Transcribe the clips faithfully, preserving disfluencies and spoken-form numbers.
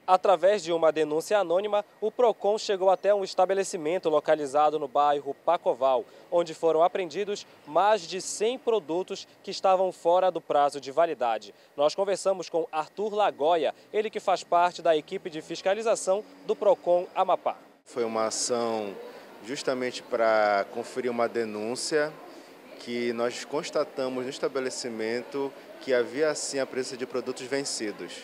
Através de uma denúncia anônima, o PROCON chegou até um estabelecimento localizado no bairro Pacoval, onde foram apreendidos mais de cem produtos que estavam fora do prazo de validade. Nós conversamos com Arthur Lagoia, ele que faz parte da equipe de fiscalização do PROCON Amapá. Foi uma ação justamente para conferir uma denúncia que nós constatamos no estabelecimento que havia sim a presença de produtos vencidos.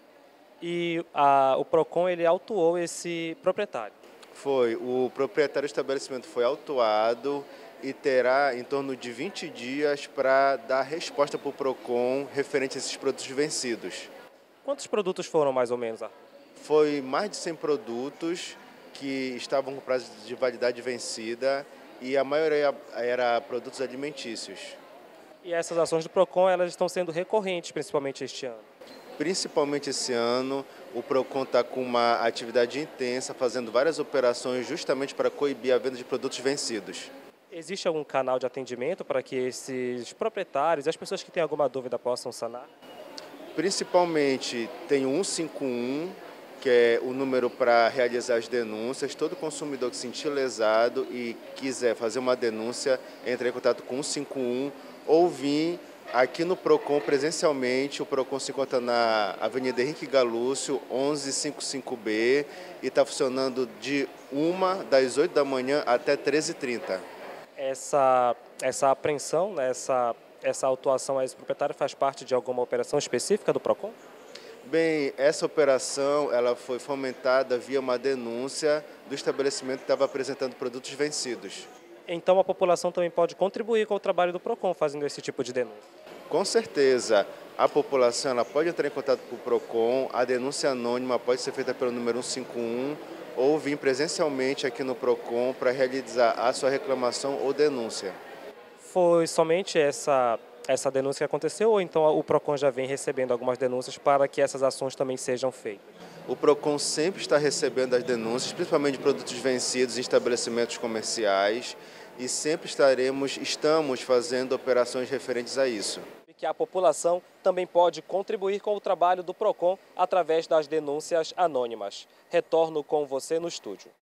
E a, o PROCON ele autuou esse proprietário. Foi, o proprietário do estabelecimento foi autuado e terá em torno de vinte dias para dar resposta para o PROCON referente a esses produtos vencidos. Quantos produtos foram mais ou menos, Arthur? Foi mais de cem produtos que estavam com prazo de validade vencida e a maioria era produtos alimentícios. E essas ações do PROCON elas estão sendo recorrentes, principalmente este ano. Principalmente esse ano, o PROCON está com uma atividade intensa, fazendo várias operações justamente para coibir a venda de produtos vencidos. Existe algum canal de atendimento para que esses proprietários e as pessoas que têm alguma dúvida possam sanar? Principalmente tem o cento e cinquenta e um, que é o número para realizar as denúncias. Todo consumidor que se sentir lesado e quiser fazer uma denúncia, entre em contato com o cento e cinquenta e um ou vir aqui no PROCON presencialmente. O PROCON se encontra na Avenida Henrique Galúcio, onze cinquenta e cinco B, e está funcionando de uma das oito da manhã até treze e trinta. Essa, essa apreensão, né, essa, essa autuação a esse proprietário faz parte de alguma operação específica do PROCON? Bem, essa operação ela foi fomentada via uma denúncia do estabelecimento que estava apresentando produtos vencidos. Então a população também pode contribuir com o trabalho do PROCON fazendo esse tipo de denúncia? Com certeza, a população ela pode entrar em contato com o PROCON, a denúncia anônima pode ser feita pelo número cento e cinquenta e um ou vir presencialmente aqui no PROCON para realizar a sua reclamação ou denúncia. Foi somente essa, essa denúncia que aconteceu ou então o PROCON já vem recebendo algumas denúncias para que essas ações também sejam feitas? O PROCON sempre está recebendo as denúncias, principalmente de produtos vencidos em estabelecimentos comerciais, e sempre estaremos, estamos fazendo operações referentes a isso. Que a população também pode contribuir com o trabalho do PROCON através das denúncias anônimas. Retorno com você no estúdio.